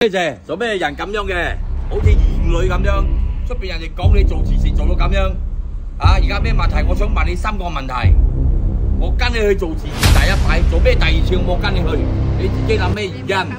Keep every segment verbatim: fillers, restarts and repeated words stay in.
咩啫？做咩人咁樣嘅？好似兒女咁樣，出邊人哋講你做慈善做到咁樣，啊！而家咩問題？我想問你三個問題。我跟你去做慈善第一排，做咩第二次我冇跟你去？你自己諗咩原因？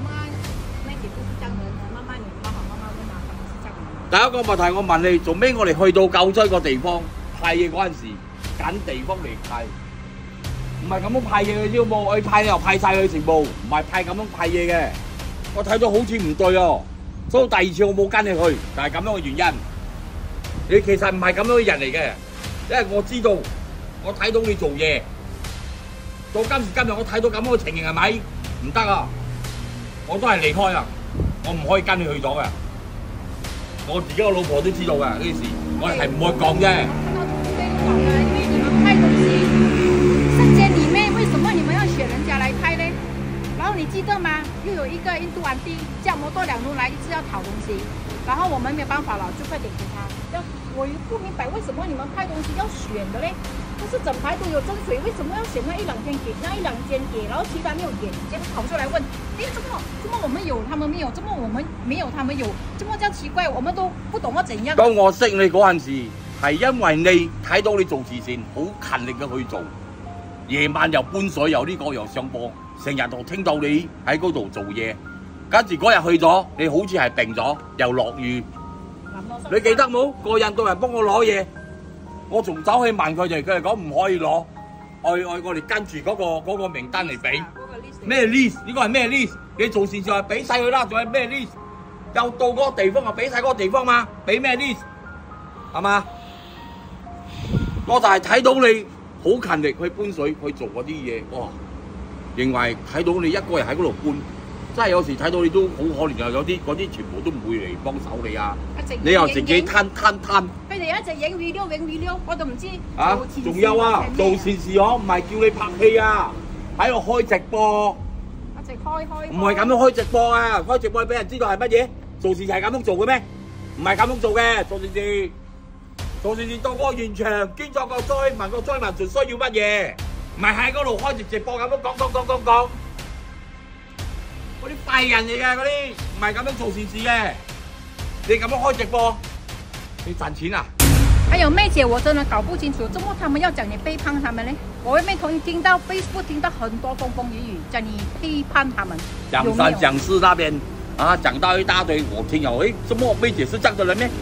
第一個問題我問你，做咩我哋去到救災個地方派嘢嗰陣時，揀地方嚟派，唔係咁樣派嘢嘅啫喎，我派又派晒佢全部，唔係派咁樣派嘢嘅。我睇到好似唔對哦，所以第二次我冇跟你去，就係咁樣嘅原因。你其實唔係咁樣嘅人嚟嘅，因為我知道，我睇到你做嘢，到今時今日我睇到咁樣嘅情形係咪？唔得啊！我都係離開啊，我唔可以跟你去咗嘅。我自己個老婆都知道嘅呢件事，我哋係唔會講啫。 因為你們拍東西，聖經裡面為什麼你們要選人家來拍呢？然後你記得嗎？又有一個印度安弟叫摩多兩奴來，一直要討東西，然後我們沒有辦法了，就快點給他。要我不明白為什麼你們拍東西要選的嘞？但是整排都有真水，為什麼要選那一兩天給，那一兩天給，然後其他沒有給？結果跑出來問，誒，怎麼怎麼我們有，他們沒有？怎麼我們沒有，他們有？怎麼這樣奇怪？我們都不懂要怎樣。 當我識你嗰陣時，係因為你睇到你做慈善好勤力嘅去做，夜晚又搬水又呢個又上播，成日就聽到你喺嗰度做嘢。跟住嗰日去咗，你好似係病咗，又落雨。你記得冇？個印度人幫我攞嘢，我仲走去問佢哋，佢哋講唔可以攞，我我我哋跟住嗰個嗰個名單嚟俾。咩 list？ 呢個係咩 list？ 你做善事係俾晒佢啦，仲係咩 list？ 又到嗰個地方就俾晒嗰個地方嘛，俾咩 list？ 係嘛？我就係睇到你好勤力去搬水去做嗰啲嘢，哇！認為睇到你一個人喺嗰度搬。真係有時睇到你都好可憐啊！有啲嗰啲全部都唔會嚟幫手你啊！你又自己攤攤攤。佢哋一直影 video 影 video， 我都唔知。啊！仲有啊，做善事我唔係叫你拍戲啊，喺度開直播。一直開開。唔係咁樣開直播啊！開直播俾人知道係乜嘢？做善事係咁樣做嘅咩？唔係咁樣做嘅，做善事。做善事到個現場捐咗個災民，個災民仲需要乜嘢？唔係喺嗰度開住直播咁樣講講講講講。嗰啲廢人嚟嘅嗰啲，唔係咁樣做善事嘅。你咁樣開直播，你賺錢啊？ 還有妹姐，我真的搞不清楚，怎麼他們要講你背叛他們呢？我外面同聽到 Facebook 聽到很多風風雨雨，講你背叛他們。 講三講四那邊啊，講到一大堆，我聽有，誒，怎麼妹姐是這樣的人咩？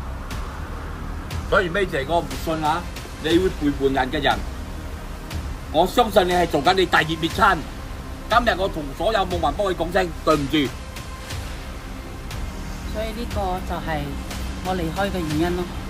所以妹姐，我唔信啊，你會背叛人嘅人。我相信你係做緊你大義滅親。今日我同所有網民幫佢講聲對唔住， 所以呢個就係我離開嘅原因咯。